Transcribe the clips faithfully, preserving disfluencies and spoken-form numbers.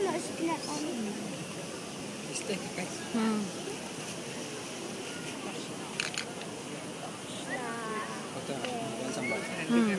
Hmm. Hmm.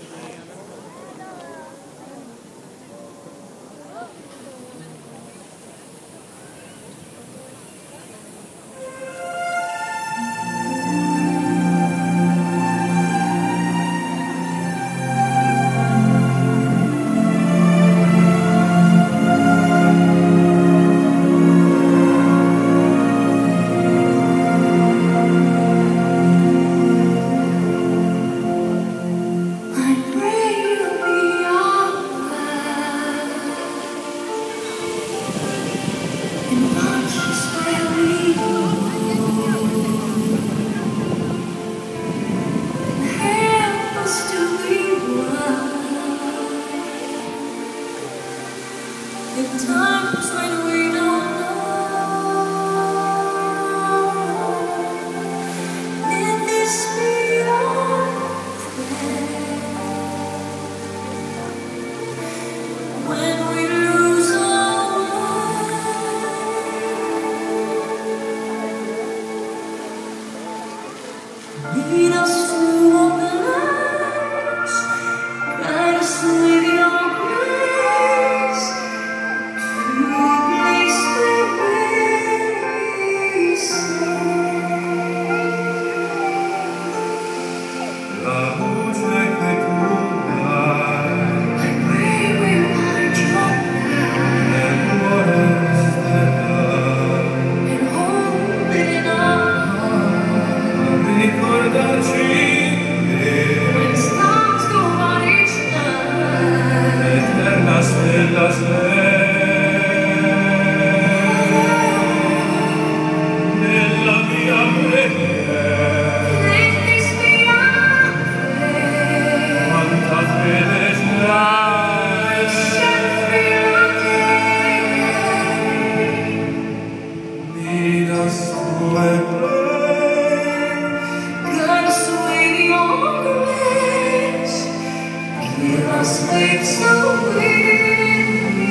Lead us to open eyes, guide us with your grace to a place where we stay. La luce che tu dai, I pray we'll find your light, nel cuore stella, and hold it in our heart. Ricordarci when stars go out each night, eterna stella sei nella mia preghiera. Let this be our prayer. Quanta fede c'hai, shall fill our day. Lead us to a give us faith so we